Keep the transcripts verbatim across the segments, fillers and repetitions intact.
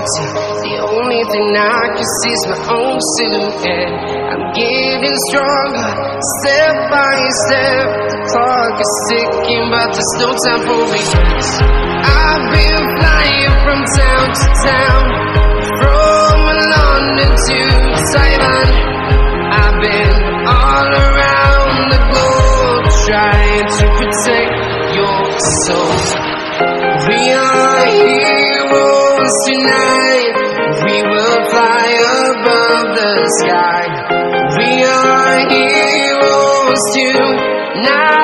see, the only thing I can see is my own silhouette. I'm getting stronger, step by step. The clock is ticking, but there's no time for regrets. I've been flying from town to town, from London to Taiwan. I've been all around the globe, trying to protect your soul. We are heroes tonight. We will fly above the sky. We are heroes tonight.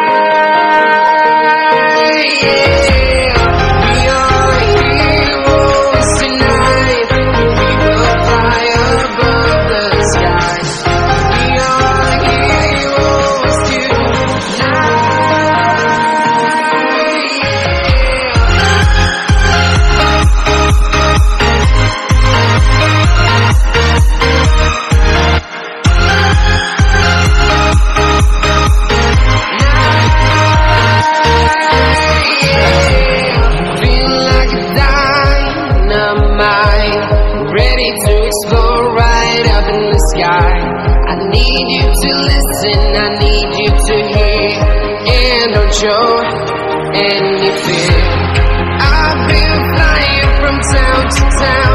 Yeah. We are heroes tonight. We will fly above the sky. We are heroes tonight. Ready to explore right up in the sky. I need you to listen, I need you to hear, and don't show any fear. I've been flying from town to town.